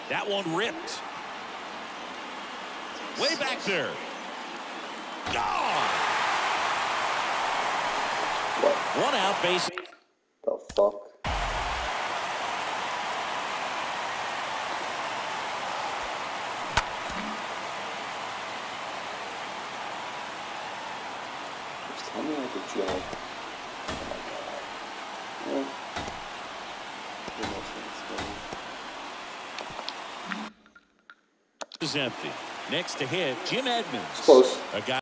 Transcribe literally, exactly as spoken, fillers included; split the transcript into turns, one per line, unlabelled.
That one ripped. Way back there. Gone.
What?
One out base.
The fuck? Just tell me I could jump. Oh my god. Yeah.
Is empty. Next to hit, Jim Edmonds.
It's close.
A guy